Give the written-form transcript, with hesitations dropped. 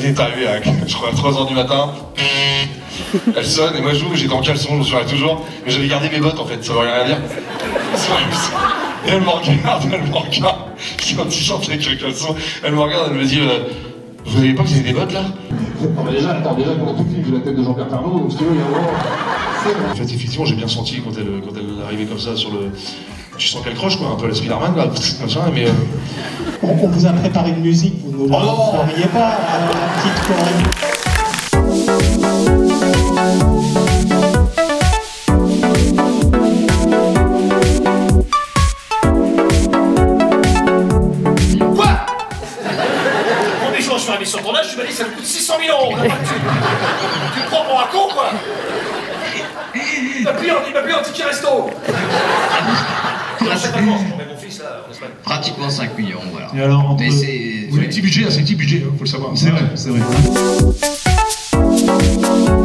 est arrivée à, je crois, à 3h du matin. Elle sonne et moi j'ouvre, j'étais en caleçon, je me souviens toujours. Mais j'avais gardé mes bottes en fait, ça veut rien dire. Et elle me regarde. Je suis en t-shirt avec le caleçon. Elle me regarde, elle me dit vous n'avez pas que vous avez des bottes là? Non mais déjà pendant tout le film, j'ai la tête de Jean-Pierre Pernaut, donc si tu veux, il y a un moment... En fait, effectivement, j'ai bien senti quand elle arrivait comme ça sur le... Tu sens qu'elle croche quoi, un peu à la Spider-Man là, comme ça, mais... On vous a préparé une musique, vous ne la feriez pas, la petite chorale. Je suis arrivé sur ton âge, tu m'as dit ça me coûte 600 000 €. Tu me prends pour un con, quoi. Il m'a pris un ticket resto. C'est mon fils, là, en Espagne. Pratiquement 5 millions, voilà. Et alors, Mais c'est des petits budgets, c'est un petit budget, faut le savoir. C'est vrai, c'est vrai.